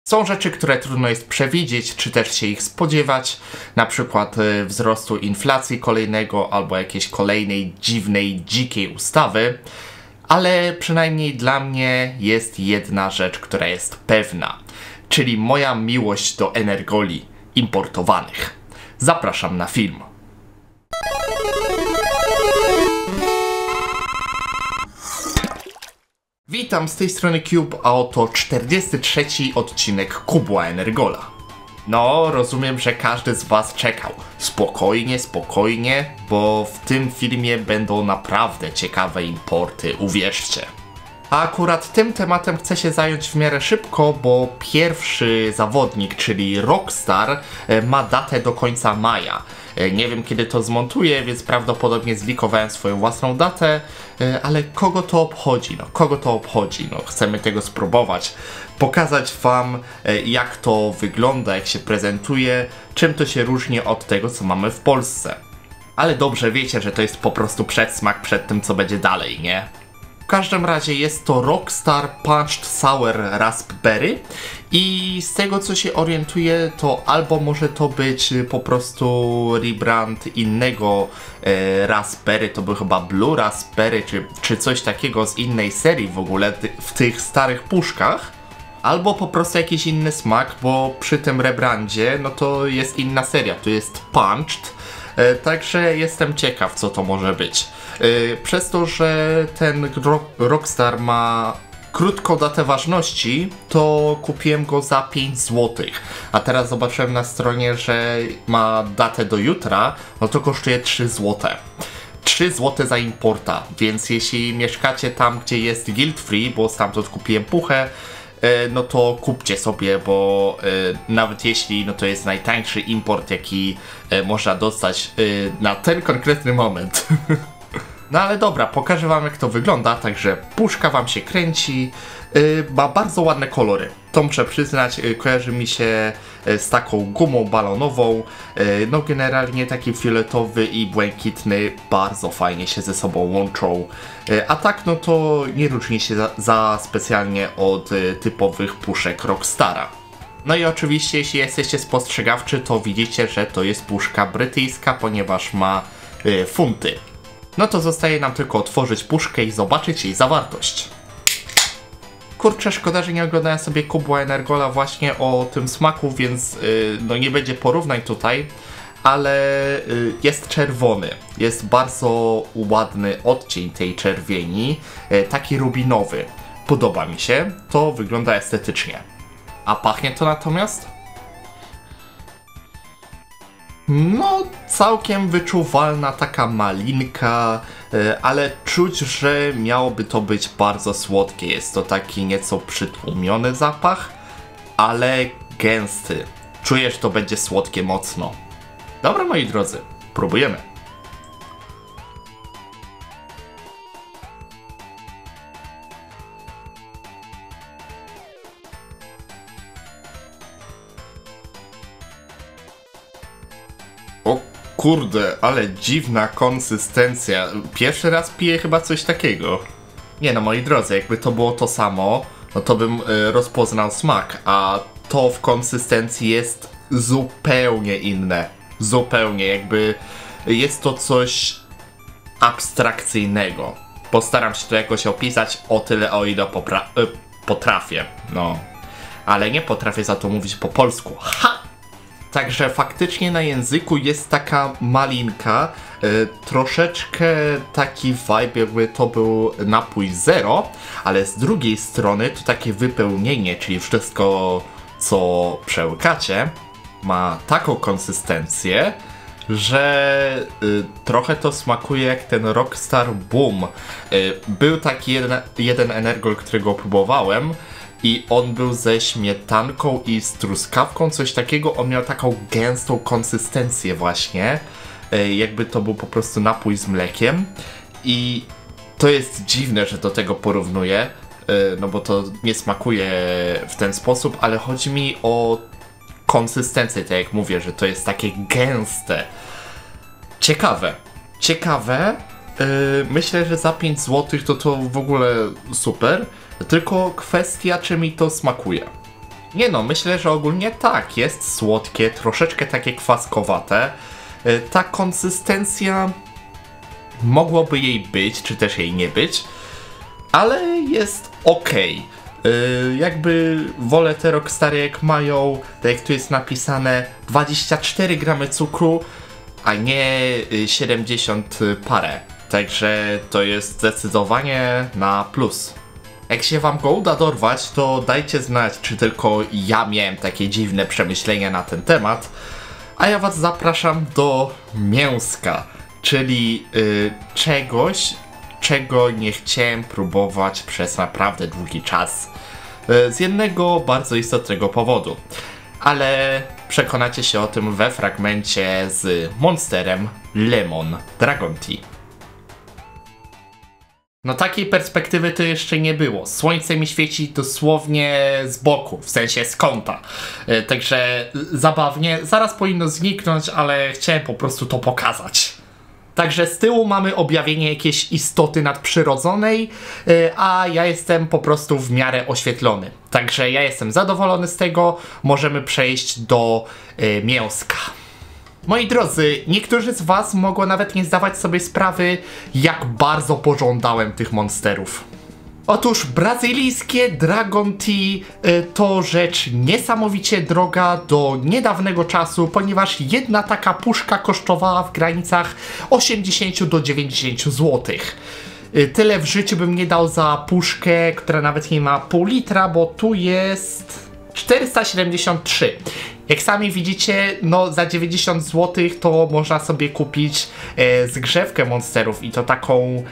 Są rzeczy, które trudno jest przewidzieć, czy też się ich spodziewać, na przykład wzrostu inflacji kolejnego albo jakiejś kolejnej dziwnej, dzikiej ustawy, ale przynajmniej dla mnie jest jedna rzecz, która jest pewna, czyli moja miłość do energoli importowanych. Zapraszam na film. Witam, z tej strony Cube, a oto 43. odcinek Kubła Energola. No, rozumiem, że każdy z was czekał. Spokojnie, bo w tym filmie będą naprawdę ciekawe importy, uwierzcie. A akurat tym tematem chcę się zająć w miarę szybko, bo pierwszy zawodnik, czyli Rockstar, ma datę do końca maja. Nie wiem, kiedy to zmontuję, więc prawdopodobnie zlikowałem swoją własną datę, ale kogo to obchodzi? Chcemy tego spróbować, pokazać wam, jak to wygląda, jak się prezentuje, czym to się różni od tego, co mamy w Polsce. Ale dobrze wiecie, że to jest po prostu przedsmak przed tym, co będzie dalej, nie? W każdym razie jest to Rockstar Punched Sour Raspberry i z tego, co się orientuję, to albo może to być po prostu rebrand innego Raspberry, to był chyba Blue Raspberry czy coś takiego z innej serii w ogóle w tych starych puszkach, albo po prostu jakiś inny smak, bo przy tym rebrandzie no to jest inna seria, to jest Punched. Także jestem ciekaw, co to może być. Przez to, że ten Rockstar ma krótką datę ważności, to kupiłem go za 5 zł. A teraz zobaczyłem na stronie, że ma datę do jutra, no to kosztuje 3 zł. 3 zł za importa, więc jeśli mieszkacie tam, gdzie jest guilt free, bo stamtąd kupiłem puchę, no to kupcie sobie, bo nawet jeśli no to jest najtańszy import, jaki można dostać na ten konkretny moment. No ale dobra, pokażę wam, jak to wygląda, także puszka wam się kręci, ma bardzo ładne kolory. To muszę przyznać, kojarzy mi się z taką gumą balonową, no generalnie taki fioletowy i błękitny bardzo fajnie się ze sobą łączą, a tak no to nie różni się za specjalnie od typowych puszek Rockstara. No i oczywiście, jeśli jesteście spostrzegawczy, to widzicie, że to jest puszka brytyjska, ponieważ ma funty. No to zostaje nam tylko otworzyć puszkę i zobaczyć jej zawartość. Kurczę, szkoda, że nie oglądałem sobie Kubła Energola właśnie o tym smaku, więc no nie będzie porównań tutaj, ale jest czerwony. Jest bardzo ładny odcień tej czerwieni, taki rubinowy. Podoba mi się, to wygląda estetycznie. A pachnie to natomiast? No, całkiem wyczuwalna taka malinka, ale czuć, że miałoby to być bardzo słodkie. Jest to taki nieco przytłumiony zapach, ale gęsty. Czuję, że to będzie słodkie mocno. Dobra, moi drodzy, próbujemy. O kurde, ale dziwna konsystencja. Pierwszy raz piję chyba coś takiego. Nie no, moi drodzy, jakby to było to samo, no to bym rozpoznał smak, a to w konsystencji jest zupełnie inne. Zupełnie, jakby jest to coś abstrakcyjnego. Postaram się to jakoś opisać o tyle, o ile potrafię. No, ale nie potrafię za to mówić po polsku. Ha! Także faktycznie na języku jest taka malinka, troszeczkę taki vibe, jakby to był napój zero, ale z drugiej strony to takie wypełnienie, czyli wszystko, co przełykacie, ma taką konsystencję, że trochę to smakuje jak ten Rockstar Boom. Był taki jeden energol, którego próbowałem, i on był ze śmietanką i z truskawką, coś takiego. On miał taką gęstą konsystencję właśnie, jakby to był po prostu napój z mlekiem. I to jest dziwne, że do tego porównuję, no bo to nie smakuje w ten sposób, ale chodzi mi o konsystencję, tak jak mówię, że to jest takie gęste. Ciekawe. Myślę, że za 5 zł to w ogóle super. Tylko kwestia, czy mi to smakuje. Nie no, myślę, że ogólnie tak, jest słodkie, troszeczkę takie kwaskowate. Ta konsystencja mogłoby jej być, czy też jej nie być, ale jest okej. Jakby wolę te Rockstary jak mają, tak jak tu jest napisane, 24 gramy cukru, a nie 70 parę. Także to jest zdecydowanie na plus. Jak się wam go uda dorwać, to dajcie znać, czy tylko ja miałem takie dziwne przemyślenia na ten temat. A ja was zapraszam do mięska, czyli czegoś, czego nie chciałem próbować przez naprawdę długi czas. Z jednego bardzo istotnego powodu. Ale przekonacie się o tym we fragmencie z Monsterem Lemon Dragon Tea. No takiej perspektywy to jeszcze nie było. Słońce mi świeci dosłownie z boku, w sensie z kąta. Także zabawnie, zaraz powinno zniknąć, ale chciałem po prostu to pokazać. Także z tyłu mamy objawienie jakiejś istoty nadprzyrodzonej, a ja jestem po prostu w miarę oświetlony. Także ja jestem zadowolony z tego, możemy przejść do mięska. Moi drodzy, niektórzy z was mogą nawet nie zdawać sobie sprawy, jak bardzo pożądałem tych monsterów. Otóż brazylijskie Dragon Tea to rzecz niesamowicie droga do niedawnego czasu, ponieważ jedna taka puszka kosztowała w granicach 80 do 90 zł. Tyle w życiu bym nie dał za puszkę, która nawet nie ma pół litra, bo tu jest 473. Jak sami widzicie, no za 90 zł to można sobie kupić zgrzewkę monsterów i to taką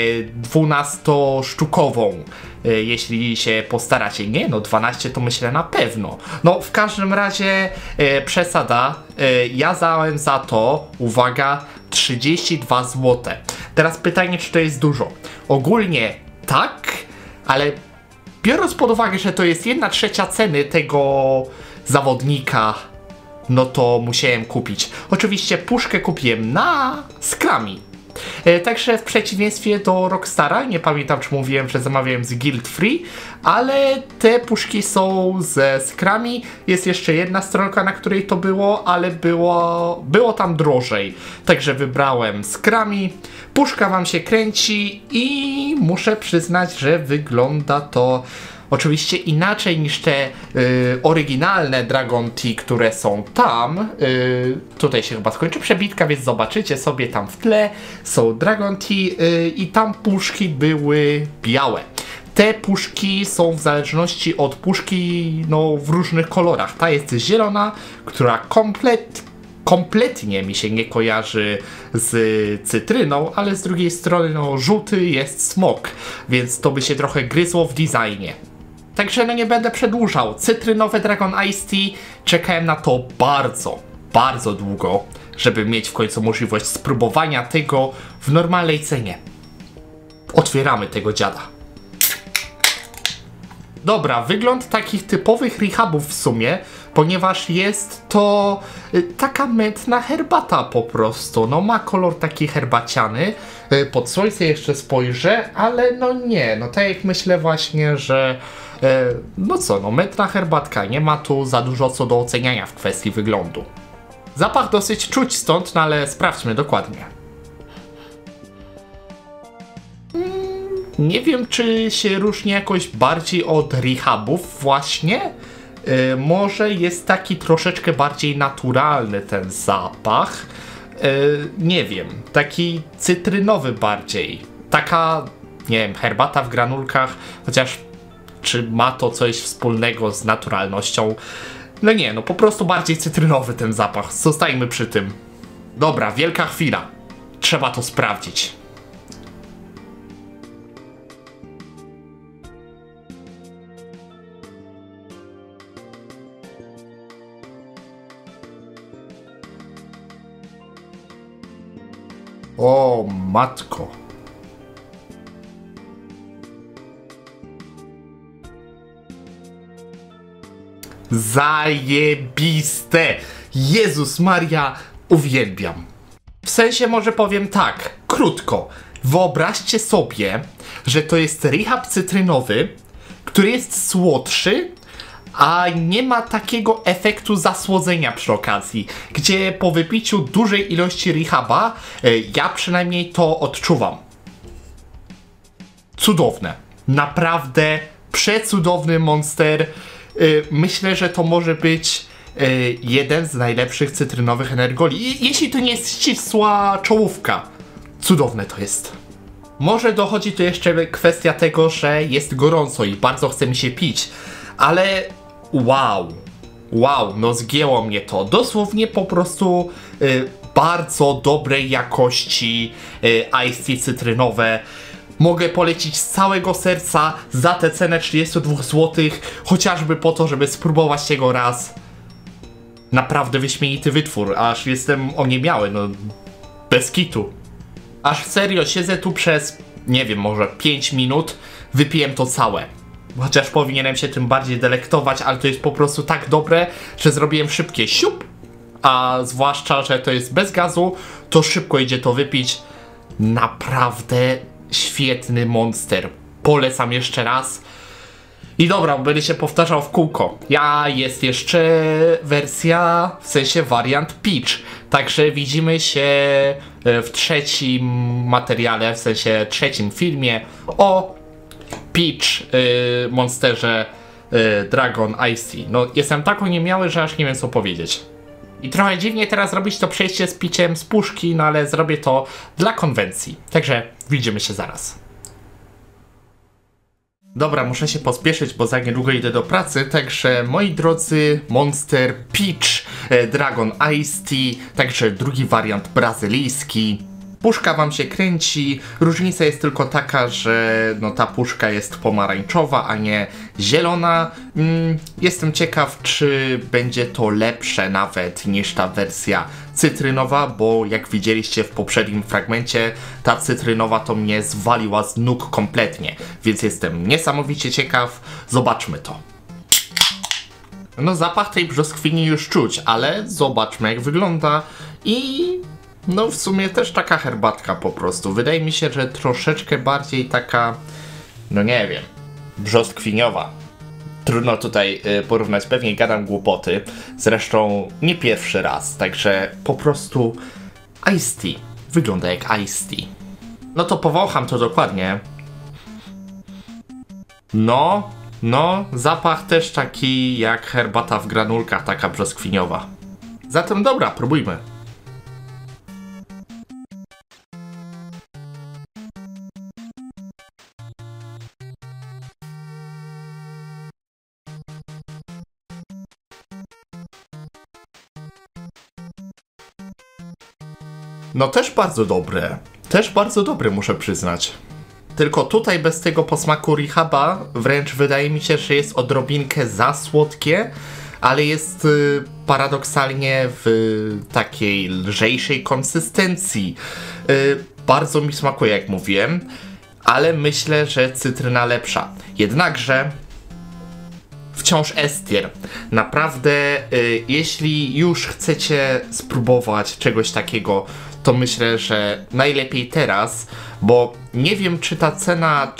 12-sztukową, jeśli się postaracie. Nie no, 12 to myślę na pewno. No w każdym razie przesada, ja dałem za to, uwaga, 32 zł. Teraz pytanie, czy to jest dużo? Ogólnie tak, ale biorąc pod uwagę, że to jest 1/3 ceny tego zawodnika, no to musiałem kupić. Oczywiście puszkę kupiłem na Scrami. Także w przeciwieństwie do Rockstara, nie pamiętam czy mówiłem, że zamawiałem z Guild Free, ale te puszki są ze Scrami. Jest jeszcze jedna stronka, na której to było, ale było tam drożej. Także wybrałem Scrami. Puszka wam się kręci i muszę przyznać, że wygląda to oczywiście inaczej niż te oryginalne Dragon Tea, które są tam. Tutaj się chyba skończy przebitka, więc zobaczycie sobie tam w tle. Są Dragon Tea i tam puszki były białe. Te puszki są w zależności od puszki no, w różnych kolorach. Ta jest zielona, która kompletnie mi się nie kojarzy z cytryną, ale z drugiej strony no, żółty jest smok, więc to by się trochę gryzło w designie. Także no nie będę przedłużał. Cytrynowe Dragon Ice Tea, czekałem na to bardzo długo, żeby mieć w końcu możliwość spróbowania tego w normalnej cenie. Otwieramy tego dziada. Dobra, wygląd takich typowych rehabów w sumie, ponieważ jest to taka mętna herbata po prostu. No ma kolor taki herbaciany. Pod słońce jeszcze spojrzę, ale no nie, no tak jak myślę właśnie, że no co, no mętna herbatka, nie ma tu za dużo co do oceniania w kwestii wyglądu. Zapach dosyć czuć stąd, no ale sprawdźmy dokładnie. Nie wiem, czy się różni jakoś bardziej od rehabów właśnie. Może jest taki troszeczkę bardziej naturalny ten zapach. Nie wiem, taki cytrynowy bardziej. Taka, nie wiem, herbata w granulkach, chociaż czy ma to coś wspólnego z naturalnością? No nie, no po prostu bardziej cytrynowy ten zapach. Zostańmy przy tym. Dobra, wielka chwila. Trzeba to sprawdzić. O matko. Zajebiste! Jezus Maria, uwielbiam. W sensie może powiem tak, krótko. Wyobraźcie sobie, że to jest rehab cytrynowy, który jest słodszy, a nie ma takiego efektu zasłodzenia przy okazji, gdzie po wypiciu dużej ilości Rehaba, ja przynajmniej to odczuwam. Cudowne. Naprawdę przecudowny Monster. Myślę, że to może być jeden z najlepszych cytrynowych energoli. Jeśli to nie jest ścisła czołówka. Cudowne to jest. Może dochodzi tu jeszcze kwestia tego, że jest gorąco i bardzo chce mi się pić. Ale wow. Wow, no zgięło mnie to. Dosłownie po prostu bardzo dobrej jakości iced tea cytrynowe. Mogę polecić z całego serca za tę cenę 32 zł, chociażby po to, żeby spróbować tego raz. Naprawdę wyśmienity wytwór, aż jestem oniemiały, no bez kitu. Aż serio siedzę tu przez, nie wiem, może 5 minut, wypiłem to całe. Chociaż powinienem się tym bardziej delektować, ale to jest po prostu tak dobre, że zrobiłem szybkie siup. A zwłaszcza, że to jest bez gazu, to szybko idzie to wypić. Naprawdę świetny Monster. Polecam jeszcze raz. I dobra, będę się powtarzał w kółko. Jest jeszcze wersja, w sensie wariant Peach. Także widzimy się w trzecim materiale, w sensie trzecim filmie o Peach Monsterze Dragon Iced Tea. No jestem tak oniemiały, że aż nie wiem co powiedzieć. I trochę dziwnie teraz robić to przejście z piciem z puszki, no ale zrobię to dla konwencji. Także widzimy się zaraz. Dobra, muszę się pospieszyć, bo za niedługo idę do pracy, także moi drodzy, Monster Peach Dragon Iced Tea, także drugi wariant brazylijski. Puszka wam się kręci, różnica jest tylko taka, że no ta puszka jest pomarańczowa, a nie zielona. Jestem ciekaw, czy będzie to lepsze nawet niż ta wersja cytrynowa, bo jak widzieliście w poprzednim fragmencie, ta cytrynowa to mnie zwaliła z nóg kompletnie, więc jestem niesamowicie ciekaw, zobaczmy to. No zapach tej brzoskwini już czuć, ale zobaczmy jak wygląda i... no w sumie też taka herbatka po prostu. Wydaje mi się, że troszeczkę bardziej taka, no nie wiem, brzoskwiniowa. Trudno tutaj porównać, pewnie gadam głupoty. Zresztą nie pierwszy raz, także po prostu iced tea. Wygląda jak iced tea. No to powącham to dokładnie. No, zapach też taki jak herbata w granulkach, taka brzoskwiniowa. Zatem dobra, próbujmy. No też bardzo dobre. Też bardzo dobre, muszę przyznać. Tylko tutaj bez tego posmaku Rehaba wręcz wydaje mi się, że jest odrobinkę za słodkie, ale jest paradoksalnie w takiej lżejszej konsystencji. Bardzo mi smakuje, jak mówiłem, ale myślę, że cytryna lepsza. Jednakże wciąż estier. Naprawdę, jeśli już chcecie spróbować czegoś takiego, to myślę, że najlepiej teraz, bo nie wiem, czy ta cena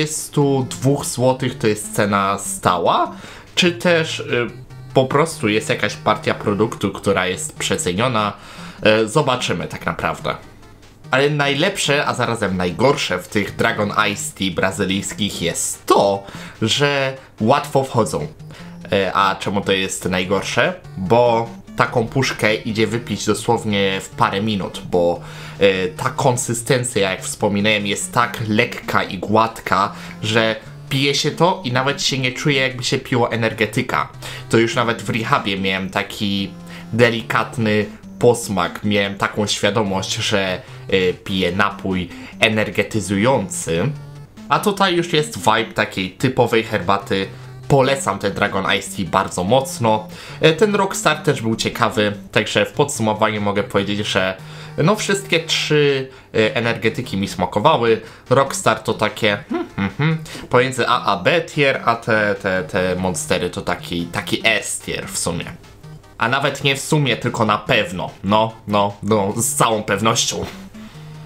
32 zł to jest cena stała, czy też po prostu jest jakaś partia produktu, która jest przeceniona. Zobaczymy tak naprawdę. Ale najlepsze, a zarazem najgorsze w tych Dragon Iced Tea brazylijskich jest to, że łatwo wchodzą. A czemu to jest najgorsze? Bo taką puszkę idzie wypić dosłownie w parę minut, bo ta konsystencja, jak wspominałem, jest tak lekka i gładka, że pije się to i nawet się nie czuje, jakby się piło energetyka. To już nawet w Rehabie miałem taki delikatny posmak, miałem taką świadomość, że piję napój energetyzujący. A tutaj już jest vibe takiej typowej herbaty. Polecam ten Dragon Iced Tea bardzo mocno. Ten Rockstar też był ciekawy, także w podsumowaniu mogę powiedzieć, że no wszystkie trzy energetyki mi smakowały. Rockstar to takie pomiędzy A a B tier, a te monstery to taki S tier w sumie. A nawet nie w sumie, tylko na pewno. No, z całą pewnością.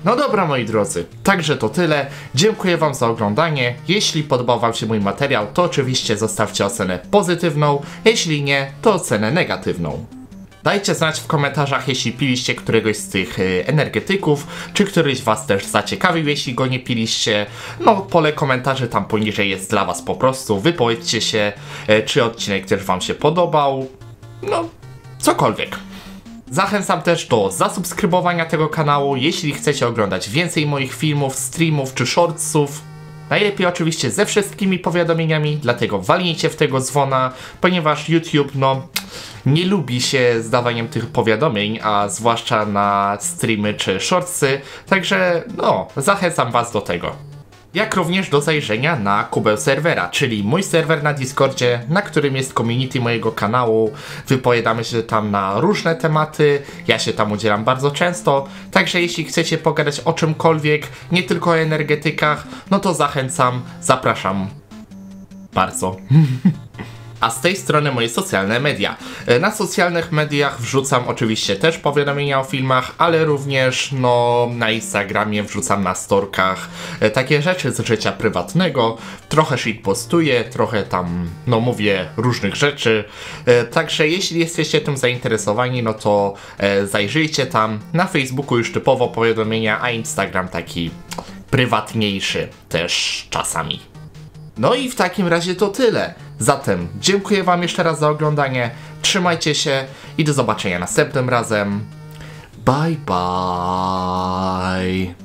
No dobra, moi drodzy, także to tyle. Dziękuję wam za oglądanie. Jeśli podobał wam się mój materiał, to oczywiście zostawcie ocenę pozytywną. Jeśli nie, to ocenę negatywną. Dajcie znać w komentarzach, jeśli piliście któregoś z tych energetyków, czy któryś was też zaciekawił, jeśli go nie piliście. No, pole komentarzy tam poniżej jest dla was po prostu. Wypowiedzcie się, czy odcinek też wam się podobał. No, cokolwiek. Zachęcam też do zasubskrybowania tego kanału, jeśli chcecie oglądać więcej moich filmów, streamów czy shortsów. Najlepiej oczywiście ze wszystkimi powiadomieniami, dlatego walnijcie w tego dzwona, ponieważ YouTube, no, nie lubi się zdawaniem tych powiadomień, a zwłaszcza na streamy czy shortsy, także no, zachęcam was do tego. Jak również do zajrzenia na Kubeł Serwera, czyli mój serwer na Discordzie, na którym jest community mojego kanału. Wypowiadamy się tam na różne tematy, ja się tam udzielam bardzo często, także jeśli chcecie pogadać o czymkolwiek, nie tylko o energetykach, no to zachęcam, zapraszam bardzo. A z tej strony moje socjalne media. Na socjalnych mediach wrzucam oczywiście też powiadomienia o filmach, ale również no, na Instagramie wrzucam na storkach takie rzeczy z życia prywatnego. Trochę shitpostuję, trochę tam no mówię różnych rzeczy. Także jeśli jesteście tym zainteresowani, no to zajrzyjcie tam. Na Facebooku już typowo powiadomienia, a Instagram taki prywatniejszy też czasami. No i w takim razie to tyle. Zatem dziękuję wam jeszcze raz za oglądanie, trzymajcie się i do zobaczenia następnym razem. Bye bye.